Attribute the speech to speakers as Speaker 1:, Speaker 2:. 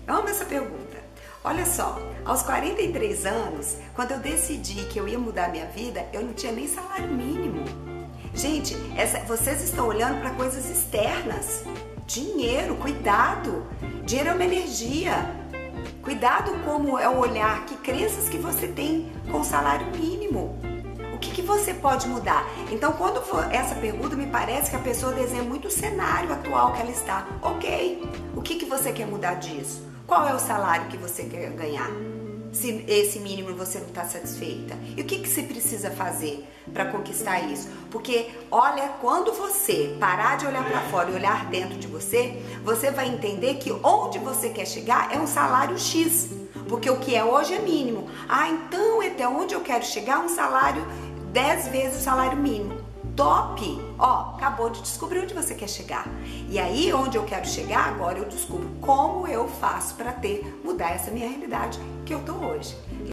Speaker 1: Eu amo essa pergunta. Olha só, aos 43 anos, quando eu decidi que eu ia mudar minha vida, eu não tinha nem salário mínimo. Gente, vocês estão olhando para coisas externas. Dinheiro, cuidado. Dinheiro é uma energia. Cuidado como é o olhar, que crenças que você tem com o salário mínimo. O que você pode mudar? Então, quando for essa pergunta, me parece que a pessoa desenha muito o cenário atual que ela está. Ok, o que você quer mudar disso? Qual é o salário que você quer ganhar? Se esse mínimo você não está satisfeita. E o que você precisa fazer para conquistar isso? Porque, olha, quando você parar de olhar para fora e olhar dentro de você, você vai entender que onde você quer chegar é um salário X. Porque o que é hoje é mínimo. Ah, então até onde eu quero chegar um salário 10 vezes o salário mínimo. Top! Ó, acabou de descobrir onde você quer chegar. E aí, onde eu quero chegar, agora eu descubro como eu faço para mudar essa minha realidade que eu tô hoje.